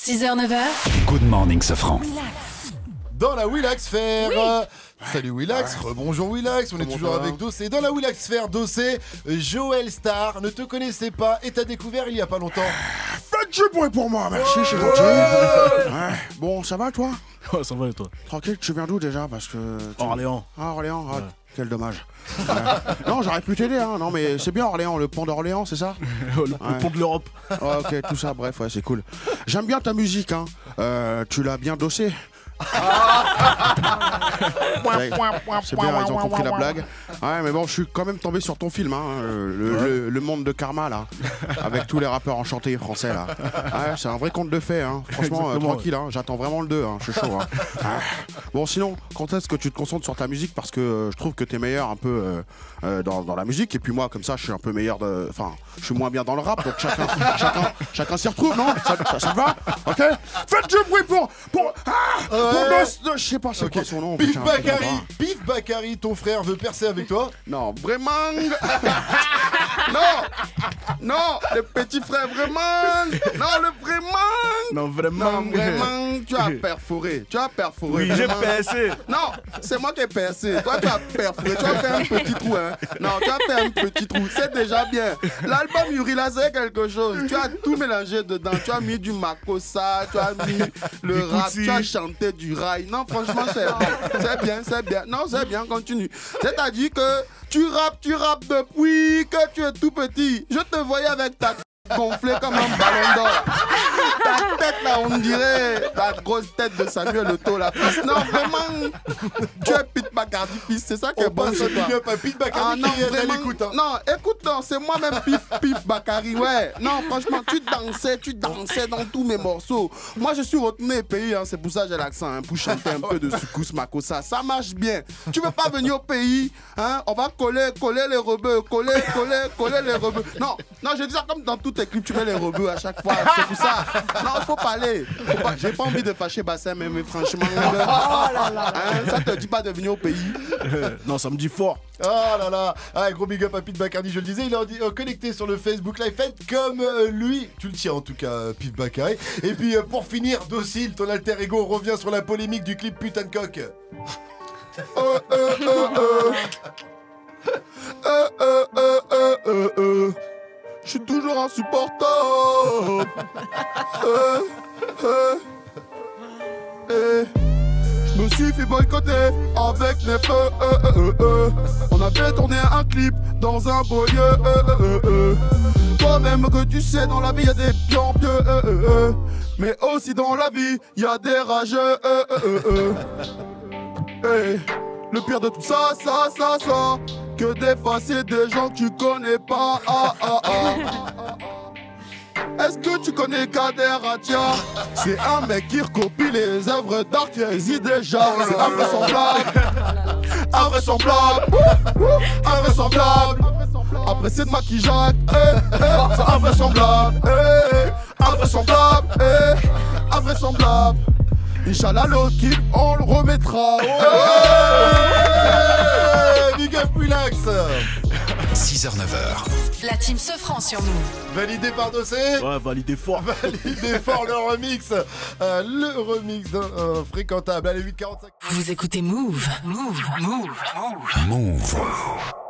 6h, 9h. Good morning, Sofran. Dans la Willax Fair. Salut Willax, rebonjour Willax, on est toujours avec Dossé. Dans la Willax Fair, Dossé, Joël Star ne te connaissait pas et t'a découvert il y a pas longtemps. Faites du bruit pour moi, merci, c'est gentil. Ouais. Bon, ça va toi? Ouais, ça va et toi? Tranquille, tu viens d'où déjà? Parce que. Orléans. Ah, Orléans, ah, Ouais. quel dommage. Ouais. Non, j'aurais pu t'aider, hein. Non, mais c'est bien Orléans, le pont d'Orléans, c'est ça? Le pont de l'Europe. Ouais, ok, tout ça, bref, ouais, c'est cool. J'aime bien ta musique, hein. Tu l'as bien dossé. C'est bien, ils ont compris la blague. Ouais, mais bon, je suis quand même tombé sur ton film, hein, le monde de Karma, là, avec tous les rappeurs enchantés français, là. Ouais, c'est un vrai conte de fées, hein. Franchement, tranquille, hein. J'attends vraiment le 2, hein. Je suis chaud, hein. Bon, sinon, quand est-ce que tu te concentres sur ta musique? Parce que je trouve que t'es meilleur un peu dans la musique, et puis moi, comme ça, je suis un peu meilleur de... Enfin, je suis moins bien dans le rap, donc chacun s'y retrouve, non? Ça te va? Ok? Faites du bruit pour je sais pas c'est quoi son nom. Pif Bakary, Pif Bakary, ton frère veut percer avec toi? Non, vraiment. Non, le petit frère vraiment. Non, le vraiment. Non, vraiment. Non, vraiment, tu as perforé. Oui, j'ai percé. Non, c'est moi qui ai percé. Toi, tu as perforé. Tu as fait un petit trou, hein. Non, tu as fait un petit trou. C'est déjà bien. L'album Urila, c'est quelque chose. Tu as tout mélangé dedans. Tu as mis du makossa, tu as mis le rap, tu as chanté du rail. Non, franchement, c'est bien. Non, c'est bien, continue. C'est-à-dire que tu rappes depuis que tu es tout petit. Je te voyais avec ta gonflée comme un ballon d'or. Ta tête là, on dirait ta grosse tête de Samuel Eto'o, la fils. Non, vraiment, tu es Pif Bakary, fils. C'est ça qui est bon chez toi. Pas Pif Bakary Ah non, qui est à vraiment, l'écoute. Hein. non, écoute, non, c'est moi-même Pif Bakary, ouais. Non, franchement, tu dansais dans tous mes morceaux. Moi, je suis retourné au pays, hein, c'est pour ça que j'ai l'accent, hein, pour chanter un peu de Soukous Makossa. Ça marche bien. Tu veux pas venir au pays, hein, on va coller les rebeux, coller les rebeux. Non, je dis ça comme dans tous tes clips, tu mets les rebeux à chaque fois. C'est pour ça. Non, il faut parler. J'ai pas envie de fâcher Bassin, mais franchement, hein, ça te dit pas de venir au pays. Non, ça me dit fort. Oh là là, ah, gros big up à Pif Bakary, je le disais, il est connecté sur le Facebook Live, faites comme lui, tu le tiens en tout cas, Pif Bakary. Et puis pour finir, Docile, ton alter ego revient sur la polémique du clip Putain de coq. Je suis toujours insupportable. Je me suis fait boycotter avec mes feux. On a fait tourner un clip dans un beau lieu. Toi-même que tu sais, dans la vie y a des pieux. Mais aussi dans la vie y a des rageux. Le pire de tout ça, que des fois c'est des gens que tu connais pas. Est-ce que tu connais Kader Atia? C'est un mec qui recopie les œuvres d'art qui existent déjà. C'est invraisemblable. Après c'est de maquillage, c'est invraisemblable. Inch'Allah le clip on le remettra. Big up Willax. 6h, 9h. La team Sofran sur nous. Validé par Dossé. Ouais, validé fort. Validé fort le remix. Le remix d'un fréquentable. Allez, 8h45. Vous écoutez Move. Move.